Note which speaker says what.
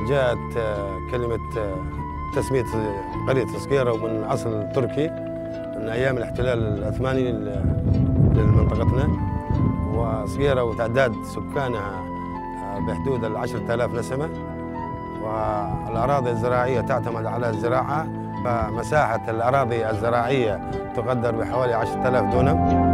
Speaker 1: جاءت كلمة تسمية قرية صقيرة من أصل تركي من أيام الاحتلال العثماني لمنطقتنا. وصقيرة وتعداد سكانها بحدود 10,000 نسمة، والأراضي الزراعية تعتمد على الزراعة، فمساحة الأراضي الزراعية تقدر بحوالي 10,000 دونم.